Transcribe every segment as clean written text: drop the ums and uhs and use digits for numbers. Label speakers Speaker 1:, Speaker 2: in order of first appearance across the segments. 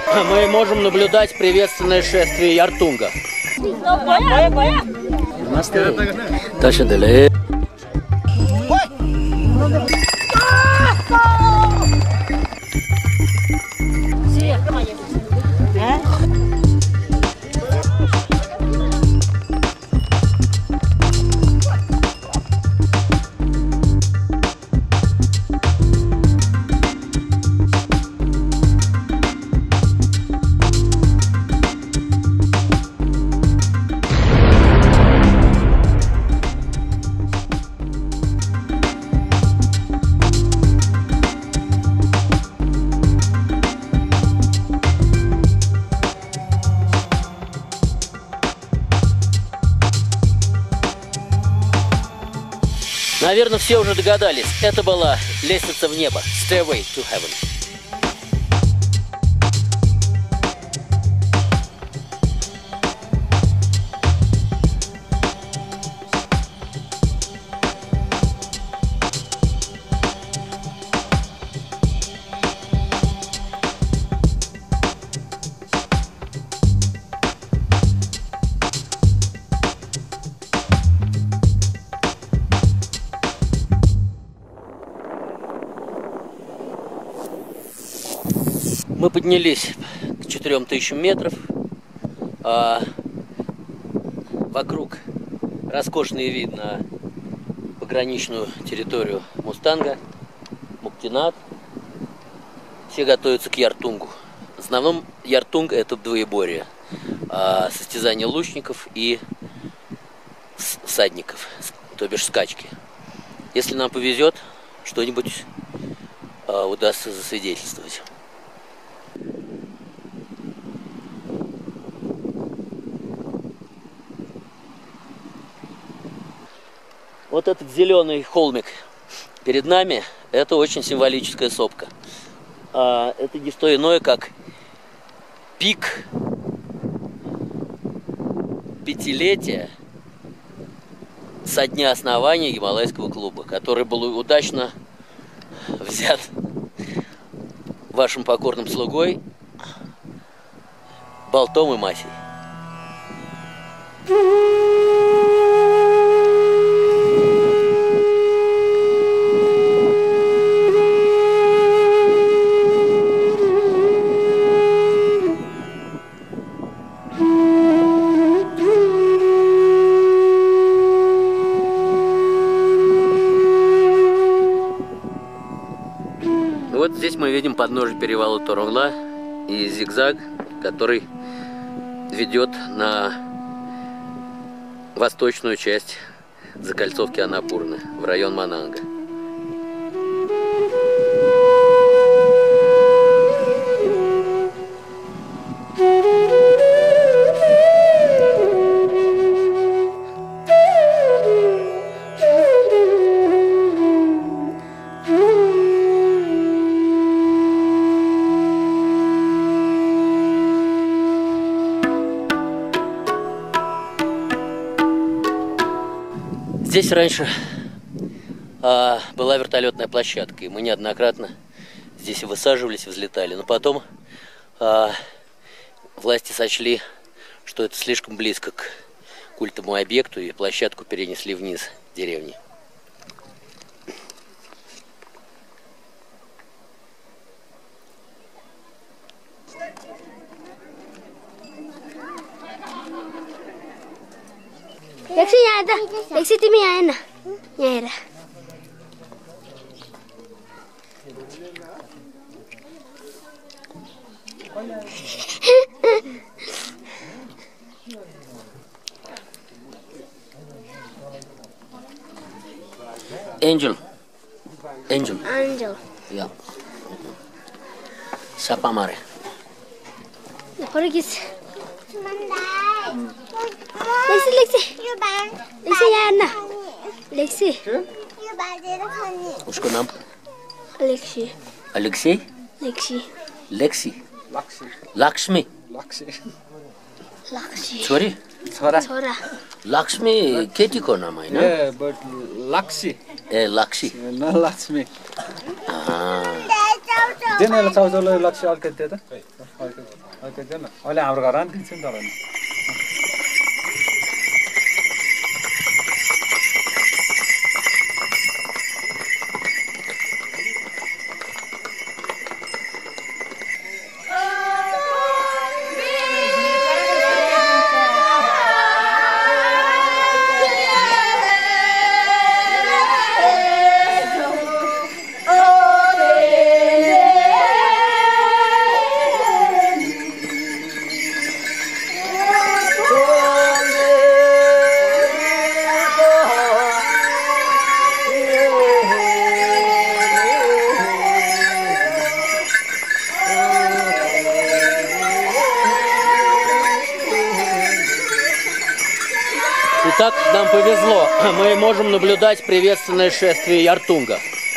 Speaker 1: Мы можем наблюдать приветственное шествие Яртунга. Наверное, все уже догадались. Это была лестница в небо. Stairway to Heaven. Мы поднялись к 4000 метров. Вокруг роскошный вид на пограничную территорию Мустанга, Муктинат. Все готовятся к Яртунгу. В основном Яртунг — это двоеборье. Состязание лучников и всадников, то бишь скачки. Если нам повезет, что-нибудь удастся засвидетельствовать. Вот этот зеленый холмик перед нами — это очень символическая сопка. Это не что иное, как пик пятилетия со дня основания Гималайского клуба, который был удачно взят вашим покорным слугой Болтом и Масей. Вот здесь мы видим подножие перевала Торунгла и зигзаг, который ведет на восточную часть закольцовки Анапурны, в район Мананга. Здесь раньше была вертолетная площадка, и мы неоднократно здесь и высаживались, и взлетали. Но потом власти сочли, что это слишком близко к культовому объекту, и площадку перенесли вниз деревни.
Speaker 2: Lexi यहाँ आएगा, Lexi तिमी आए ना, यहाँ हेर।
Speaker 1: Angel. Angel.
Speaker 2: Angel.
Speaker 1: Ja. Siapa mare?
Speaker 2: Pergi. Lexi, Lexi. Lexi यहाँ ना, Lexi.
Speaker 1: उसको नाम?
Speaker 2: Lexi.
Speaker 1: Alexei?
Speaker 2: Lexi.
Speaker 1: Lexi. Lakshmi.
Speaker 2: Lakshmi.
Speaker 1: Sorry.
Speaker 2: छोरा
Speaker 1: Lakshmi केटी को नाम है ना?
Speaker 3: Yeah, but Lakshi.
Speaker 1: A Lakshi.
Speaker 3: No Lakshmi.
Speaker 1: हाँ.
Speaker 3: Then I'll tell you Lakshi. I'll get that. अहिले हाम्रो घर आन्थ्यो नि तपाईँ
Speaker 1: Итак, нам повезло. Мы можем наблюдать приветственное шествие Яртунга.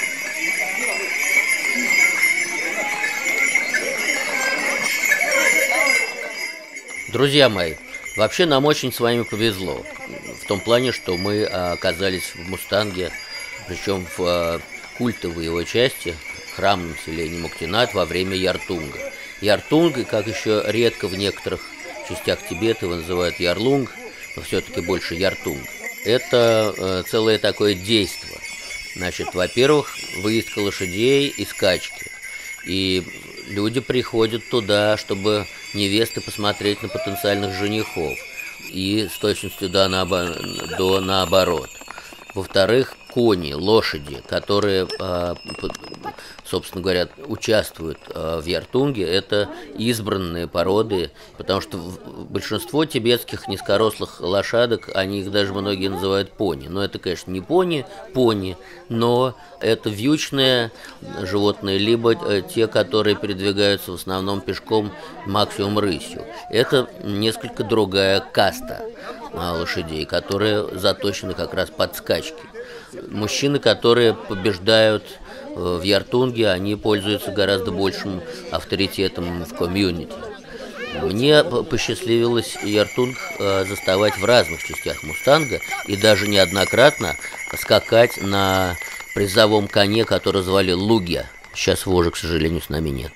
Speaker 1: Друзья мои, вообще нам очень с вами повезло. В том плане, что мы оказались в Мустанге, причем в культовой его части, храмном селении Муктинат, во время Яртунга. Яртунг, как еще редко в некоторых частях Тибета его называют Ярлунг, но все-таки больше Яртунг. Это целое такое действо. Значит, во-первых, выездка лошадей и скачки. И люди приходят туда, чтобы невесты посмотреть на потенциальных женихов. И с точностью до наоборот. Во-вторых, кони, лошади, которые, собственно говоря, участвуют в Яртунге, это избранные породы, потому что большинство тибетских низкорослых лошадок, они их даже многие называют пони. Но это, конечно, не пони, но это вьючные животные, либо те, которые передвигаются в основном пешком, максимум рысью. Это несколько другая каста лошадей, которые заточены как раз под скачки. Мужчины, которые побеждают в Яртунге, они пользуются гораздо большим авторитетом в комьюнити. Мне посчастливилось Яртунг заставать в разных частях Мустанга и даже неоднократно скакать на призовом коне, который звали Лугья. Сейчас его уже, к сожалению, с нами нет.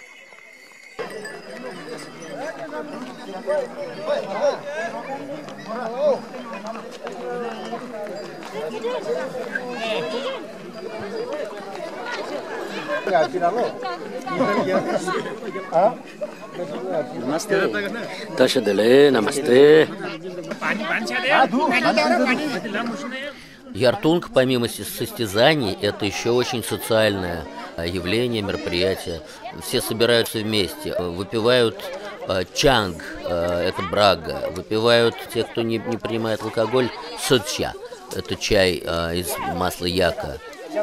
Speaker 1: Намасте. Яртунг, помимо состязаний, это еще очень социальное явление, мероприятие. Все собираются вместе, выпивают чанг, это брага, выпивают те, кто не принимает алкоголь, соча, это чай из масла яка.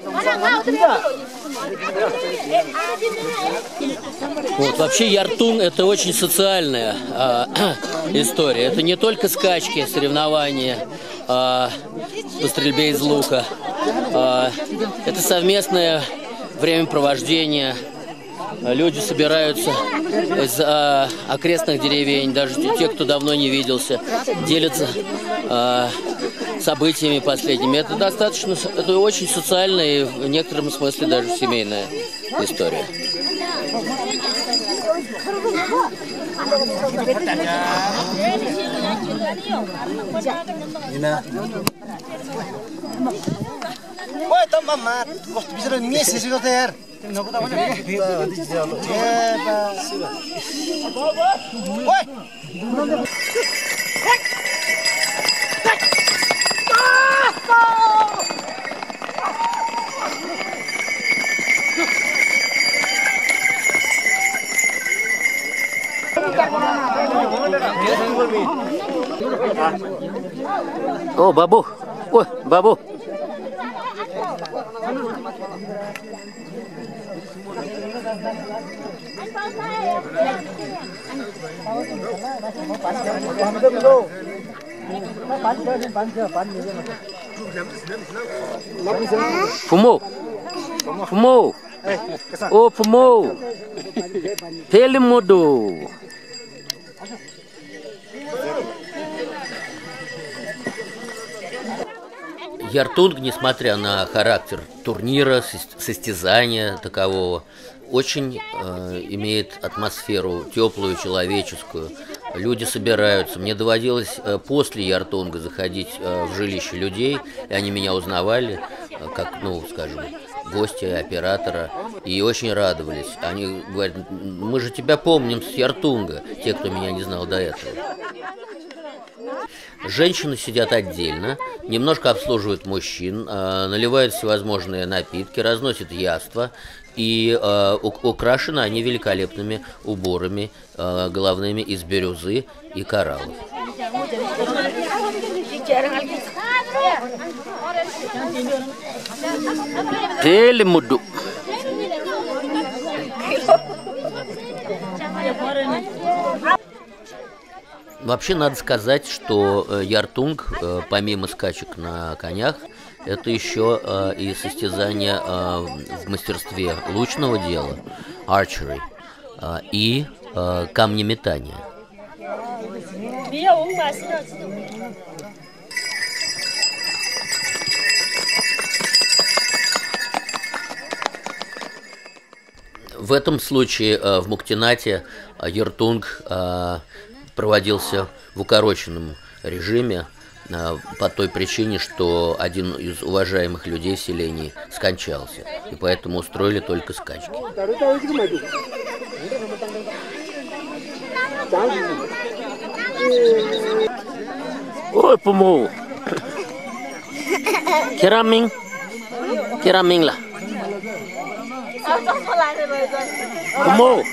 Speaker 1: Вот, вообще Яртунг это очень социальная история. Это не только скачки, соревнования по стрельбе из лука. Это совместное времяпровождение. Люди собираются из окрестных деревень, даже те, кто давно не виделся, делятся событиями последними. Это достаточно, это очень социальная и в некотором смысле даже семейная история.
Speaker 4: Ой, там мама, кости бизро месяц уже тер. Ой.
Speaker 1: О, бабу! Ой, бабу! Фумо! Фумо! О, фумо! Телемоду! Яртунг, несмотря на характер турнира, состязания такового, очень имеет атмосферу теплую, человеческую. Люди собираются. Мне доводилось после Яртунга заходить в жилище людей, и они меня узнавали, как, ну, скажем, гости оператора, и очень радовались. Они говорят: мы же тебя помним с Яртунга, те, кто меня не знал до этого. Женщины сидят отдельно, немножко обслуживают мужчин, наливают всевозможные напитки, разносят яства, и украшены они великолепными уборами головными из бирюзы и кораллов. Вообще надо сказать, что Яртунг, помимо скачек на конях, это еще и состязание в мастерстве лучного дела, archery, и камнеметания. В этом случае в Муктинате Яртунг проводился в укороченном режиме по той причине, что один из уважаемых людей в селении скончался, и поэтому устроили только скачки. Ой, помогу. Керамин, кераминла. Помогу.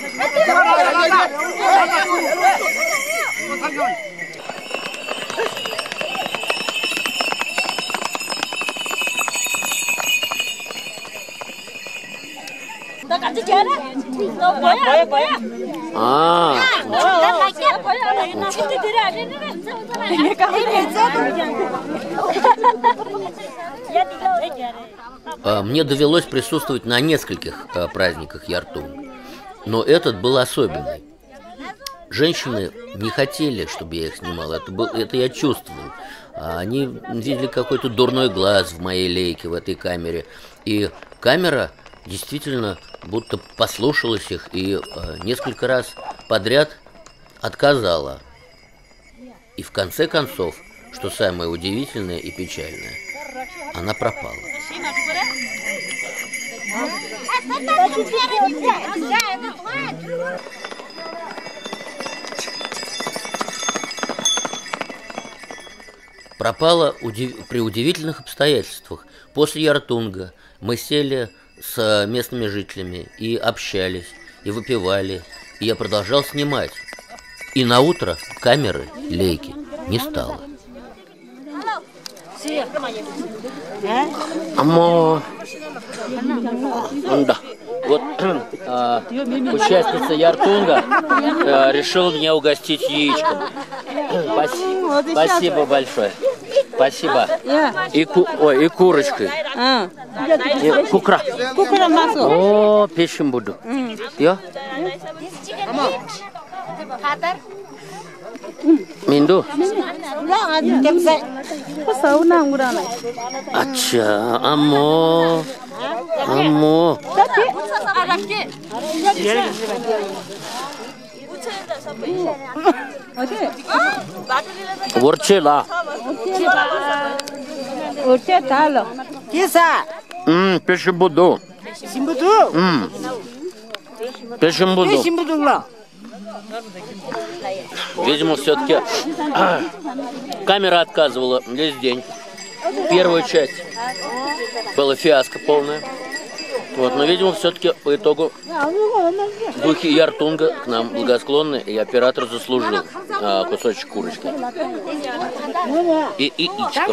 Speaker 1: Мне довелось присутствовать на нескольких праздниках Яртунг, но этот был особенный. Женщины не хотели, чтобы я их снимал, это я чувствовал. Они видели какой-то дурной глаз в моей лейке, в этой камере, и камера действительно будто послушалась их и несколько раз подряд отказала. И в конце концов, что самое удивительное и печальное, она пропала. Пропала при удивительных обстоятельствах. После Яртунга мы сели с местными жителями и общались, и выпивали, и я продолжал снимать. И на утро камеры, лейки, не стало. Амо, да. Вот участница Яртунга решила меня угостить яичком. Спасибо большое. Спасибо. И курочкой. И кукра. О, печень буду. Я? Минду? Ача, амо. Амо. Ворчела. Печень буду. Печень буду. Видимо, все-таки камера отказывала весь день. Первая часть была фиаско полная. Вот, но, видимо, все-таки по итогу духи Яртунга к нам благосклонны, и оператор заслужил кусочек курочки. И яичко.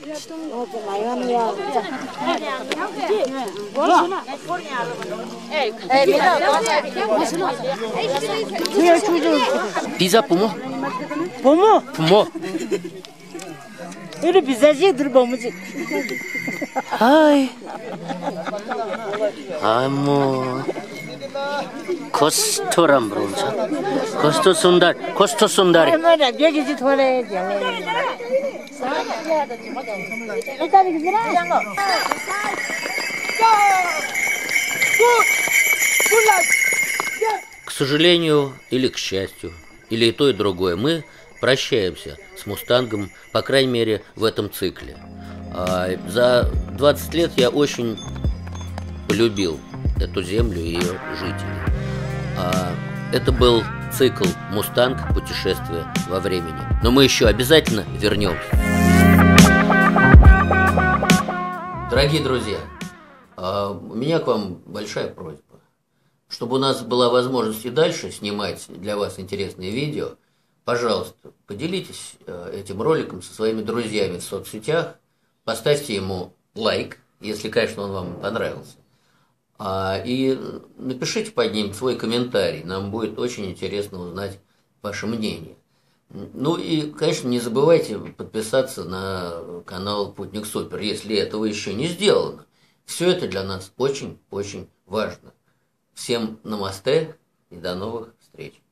Speaker 1: Pizza pumo?
Speaker 5: Pumo?
Speaker 1: Pumo.
Speaker 5: Ele pizzazinho vamos.
Speaker 1: Hi. Amo. Kostoram bronza. Kosto sundar. Kosto sundari.
Speaker 5: Mana begi ji thole jale. Eta bigi
Speaker 1: сожалению или к счастью, или и то, и другое, мы прощаемся с «Мустангом», по крайней мере, в этом цикле. За 20 лет я очень полюбил эту землю и ее жителей. Это был цикл «Мустанг. Путешествие во времени». Но мы еще обязательно вернемся. Дорогие друзья, у меня к вам большая просьба. Чтобы у нас была возможность и дальше снимать для вас интересные видео, пожалуйста, поделитесь этим роликом со своими друзьями в соцсетях, поставьте ему лайк, если, конечно, он вам понравился, и напишите под ним свой комментарий, нам будет очень интересно узнать ваше мнение. Ну и, конечно, не забывайте подписаться на канал Путник Супер, если этого еще не сделано. Все это для нас очень-очень важно. Всем намасте и до новых встреч!